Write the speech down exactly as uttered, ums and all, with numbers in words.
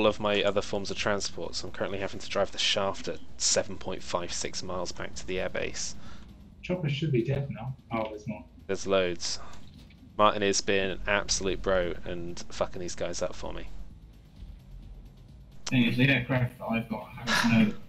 of my other forms of transport, so I'm currently having to drive the shaft at seven point five six miles back to the airbase. Chopper should be dead now. Oh, there's not. There's loads. Martin is being an absolute bro and fucking these guys up for me. Thing is, the aircraft that I've got have no